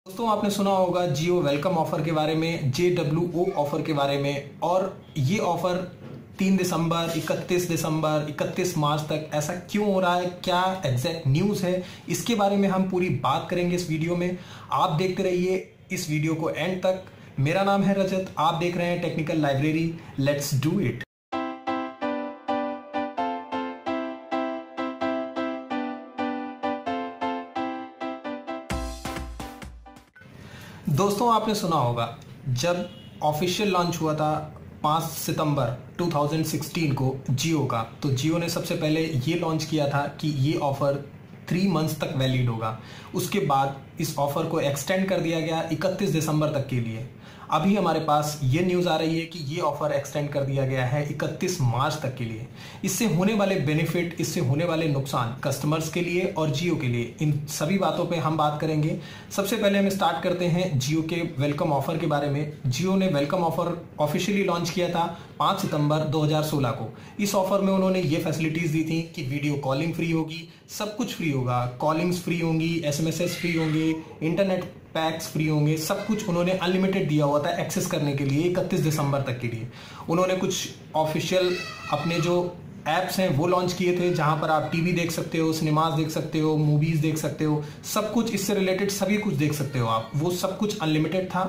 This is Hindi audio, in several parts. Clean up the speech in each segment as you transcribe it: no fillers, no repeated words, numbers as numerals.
दोस्तों आपने सुना होगा जियो वेलकम ऑफर के बारे में, JWO ऑफर के बारे में। और ये ऑफर 3 दिसंबर, 31 दिसंबर, 31 मार्च तक ऐसा क्यों हो रहा है, क्या एग्जैक्ट न्यूज़ है, इसके बारे में हम पूरी बात करेंगे इस वीडियो में। आप देखते रहिए इस वीडियो को एंड तक। मेरा नाम है रजत, आप देख रहे हैं technical library. Let's do it. दोस्तों आपने सुना होगा जब ऑफिशियल लॉन्च हुआ था 5 सितंबर 2016 को जियो का, तो जियो ने सबसे पहले ये लॉन्च किया था कि ये ऑफ़र 3 मंथ्स तक वैलिड होगा। उसके बाद इस ऑफ़र को एक्सटेंड कर दिया गया 31 दिसंबर तक के लिए। अभी हमारे पास ये न्यूज़ आ रही है कि ये ऑफ़र एक्सटेंड कर दिया गया है 31 मार्च तक के लिए। इससे होने वाले बेनिफिट, इससे होने वाले नुकसान कस्टमर्स के लिए और जियो के लिए, इन सभी बातों पे हम बात करेंगे। सबसे पहले हम स्टार्ट करते हैं जियो के वेलकम ऑफ़र के बारे में। जियो ने वेलकम ऑफ़र ऑफिशियली लॉन्च किया था 5 सितंबर 2016 को। इस ऑफ़र में उन्होंने ये फैसिलिटीज़ दी थी कि वीडियो कॉलिंग फ्री होगी, सब कुछ फ्री होगा, कॉलिंग्स फ्री होंगी, एसएमएस फ्री होंगे, इंटरनेट पैक्स फ्री होंगे, सब कुछ उन्होंने अनलिमिटेड दिया हुआ था एक्सेस करने के लिए 31 दिसंबर तक के लिए। उन्होंने कुछ ऑफिशियल अपने जो ऐप्स हैं वो लॉन्च किए थे, जहां पर आप टीवी देख सकते हो, सिनेमाज देख सकते हो, मूवीज देख सकते हो, सब कुछ इससे रिलेटेड सभी कुछ देख सकते हो आप। वो सब कुछ अनलिमिटेड था।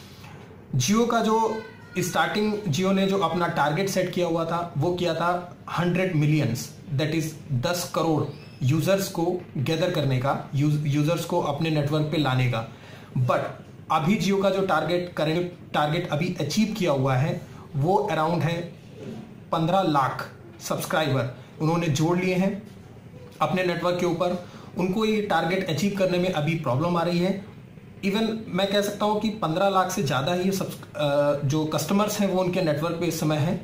जियो का जो स्टार्टिंग, जियो ने जो अपना टारगेट सेट किया हुआ था वो किया था 100 millions, that is 10 crore users को गैदर करने का, यूजर्स को अपने नेटवर्क पे लाने का। बट अभी जियो का जो करंट टारगेट अभी अचीव किया हुआ है वो अराउंड है 15 लाख सब्सक्राइबर उन्होंने जोड़ लिए हैं अपने नेटवर्क के ऊपर। उनको ये टारगेट अचीव करने में अभी प्रॉब्लम आ रही है। इवन मैं कह सकता हूँ कि 15 लाख से ज़्यादा ही जो कस्टमर्स हैं वो उनके नेटवर्क पे इस समय हैं।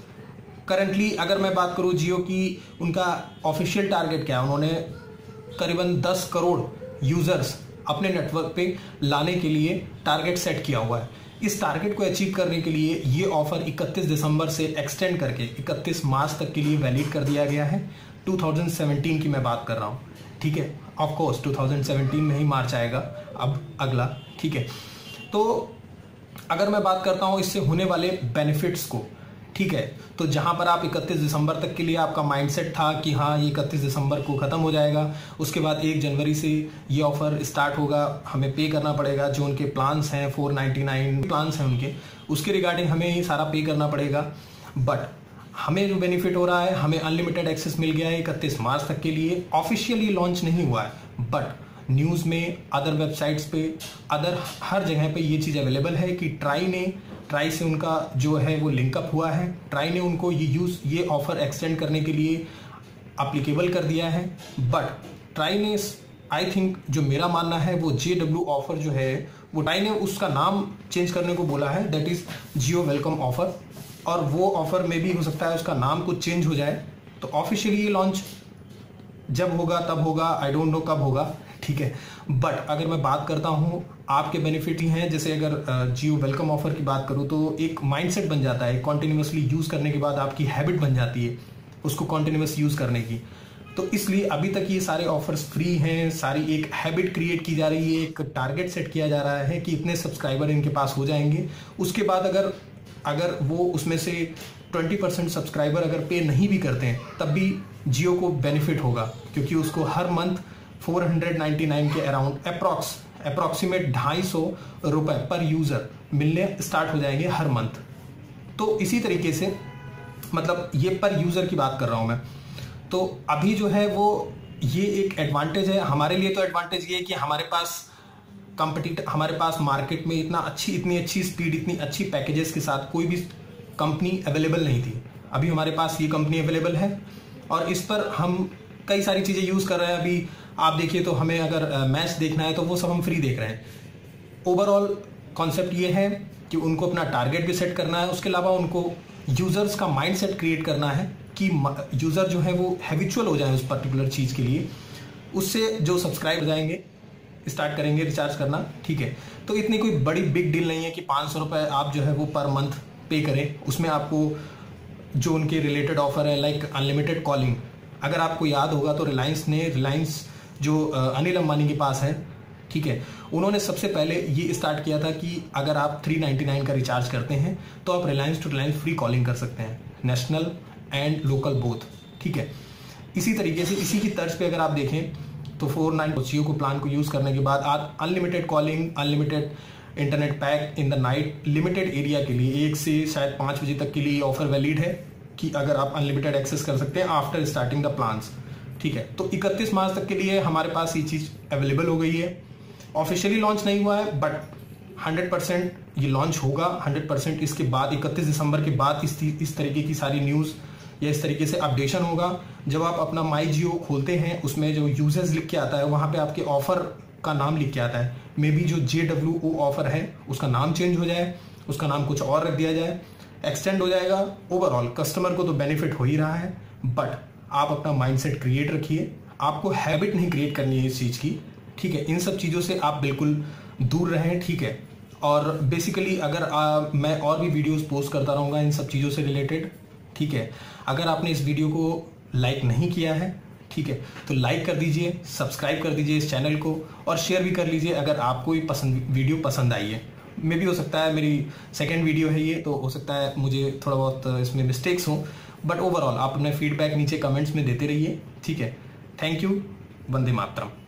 करंटली अगर मैं बात करूँ जियो की, उनका ऑफिशियल टारगेट क्या है, उन्होंने करीबन 10 करोड़ यूज़र्स अपने नेटवर्क पे लाने के लिए टारगेट सेट किया हुआ है। इस टारगेट को अचीव करने के लिए ये ऑफर 31 दिसंबर से एक्सटेंड करके 31 मार्च तक के लिए वैलिड कर दिया गया है। 2017 की मैं बात कर रहा हूँ, ठीक है। ऑफ कोर्स 2017 में ही मार्च आएगा अब अगला, ठीक है। तो अगर मैं बात करता हूँ इससे होने वाले बेनिफिट्स को, ठीक है, तो जहां पर आप 31 दिसंबर तक के लिए आपका माइंडसेट था कि हाँ ये 31 दिसंबर को ख़त्म हो जाएगा, उसके बाद 1 जनवरी से ये ऑफ़र स्टार्ट होगा, हमें पे करना पड़ेगा। जो उनके प्लान्स हैं 499 प्लान्स हैं उनके, उसके रिगार्डिंग हमें ये सारा पे करना पड़ेगा। बट हमें जो बेनिफिट हो रहा है, हमें अनलिमिटेड एक्सेस मिल गया है 31 मार्च तक के लिए। ऑफिशियली लॉन्च नहीं हुआ है, बट न्यूज़ में, अदर वेबसाइट्स पे, अदर हर जगह पे ये चीज़ अवेलेबल है कि ट्राई से उनका जो है वो लिंकअप हुआ है। ट्राई ने उनको ये ऑफ़र एक्सटेंड करने के लिए अप्लीकेबल कर दिया है। बट ट्राई ने, आई थिंक जो मेरा मानना है, वो JW ऑफ़र जो है वो ट्राई ने उसका नाम चेंज करने को बोला है, that is Jio welcome offer. और वो ऑफ़र में भी हो सकता है उसका नाम कुछ चेंज हो जाए। तो ऑफिशियली ये लॉन्च जब होगा तब होगा, आई डोंट नो कब होगा, ठीक है। बट अगर मैं बात करता हूँ आपके बेनिफिट ही हैं, जैसे अगर जियो वेलकम ऑफर की बात करूँ तो एक माइंडसेट बन जाता है, कॉन्टिन्यूसली यूज़ करने के बाद आपकी हैबिट बन जाती है उसको कॉन्टिन्यूस यूज़ करने की। तो इसलिए अभी तक ये सारे ऑफर्स फ्री हैं, सारी एक हैबिट क्रिएट की जा रही है, एक टारगेट सेट किया जा रहा है कि इतने सब्सक्राइबर इनके पास हो जाएंगे। उसके बाद अगर वो उसमें से 20% सब्सक्राइबर अगर पे नहीं भी करते हैं तब भी जियो को बेनिफिट होगा, क्योंकि उसको हर मंथ 499 के अराउंड अप्रॉक्सीमेट 250 रुपये पर यूज़र मिलने स्टार्ट हो जाएंगे हर मंथ। तो इसी तरीके से, मतलब ये पर यूज़र की बात कर रहा हूँ मैं। तो अभी जो है वो ये एक एडवांटेज है हमारे लिए। तो एडवांटेज ये है कि हमारे पास मार्केट में इतनी अच्छी स्पीड, इतनी अच्छी पैकेजेस के साथ कोई भी कंपनी अवेलेबल नहीं थी। अभी हमारे पास ये कंपनी अवेलेबल है और इस पर हम कई सारी चीज़ें यूज़ कर रहे हैं। अभी आप देखिए तो हमें अगर मैच देखना है तो वो सब हम फ्री देख रहे हैं। ओवरऑल कॉन्सेप्ट ये है कि उनको अपना टारगेट भी सेट करना है, उसके अलावा उनको यूज़र्स का माइंडसेट क्रिएट करना है कि यूज़र जो है वो हैबिचुअल हो जाए उस पर्टिकुलर चीज़ के लिए। उससे जो सब्सक्राइब हो जाएंगे, स्टार्ट करेंगे रिचार्ज करना, ठीक है। तो इतनी कोई बड़ी बिग डील नहीं है कि 500 रुपये आप जो है वो पर मंथ पे करें। उसमें आपको जो उनके रिलेटेड ऑफर है, लाइक अनलिमिटेड कॉलिंग, अगर आपको याद होगा तो रिलायंस जो अनिल अंबानी के पास है, ठीक है। उन्होंने सबसे पहले ये स्टार्ट किया था कि अगर आप 399 का रिचार्ज करते हैं तो आप Reliance to Reliance free calling कर सकते हैं, नेशनल एंड लोकल बोथ, ठीक है। इसी तरीके से इसी की तर्ज पे अगर आप देखें तो 49 जियो को प्लान को यूज करने के बाद आप unlimited calling, unlimited internet pack in the night, limited area के लिए 1 से शायद 5 बजे तक के लिए ऑफर वैलिड है कि अगर आप अनलिमिटेड एक्सेस कर सकते हैं आफ्टर स्टार्टिंग द प्लान्स, ठीक है। तो 31 मार्च तक के लिए हमारे पास ये चीज अवेलेबल हो गई है। ऑफिशियली लॉन्च नहीं हुआ है बट 100% ये लॉन्च होगा। 100% इसके बाद 31 दिसंबर के बाद इस तरीके की सारी न्यूज़ या इस तरीके से अपडेशन होगा। जब आप अपना माई जियो खोलते हैं उसमें जो यूजर्स लिख के आता है वहाँ पे आपके ऑफर का नाम लिख के आता है। मे बी जो JWO ऑफर है उसका नाम चेंज हो जाए, उसका नाम कुछ और रख दिया जाए, एक्सटेंड हो जाएगा। ओवरऑल कस्टमर को तो बेनिफिट हो ही रहा है, बट आप अपना माइंडसेट क्रिएट रखिए। आपको हैबिट नहीं क्रिएट करनी है इस चीज़ की, ठीक है। इन सब चीज़ों से आप बिल्कुल दूर रहें, ठीक है। और बेसिकली अगर मैं और भी वीडियोस पोस्ट करता रहूँगा इन सब चीज़ों से रिलेटेड, ठीक है। अगर आपने इस वीडियो को लाइक नहीं किया है, ठीक है, तो लाइक कर दीजिए, सब्सक्राइब कर दीजिए इस चैनल को और शेयर भी कर लीजिए अगर आपको ये वीडियो पसंद आई है। मे भी हो सकता है मेरी सेकंड वीडियो है ये, तो हो सकता है मुझे थोड़ा बहुत इसमें मिस्टेक्स हों, बट ओवरऑल आप अपने फीडबैक नीचे कमेंट्स में देते रहिए, ठीक है। Thank you. वंदे मातरम।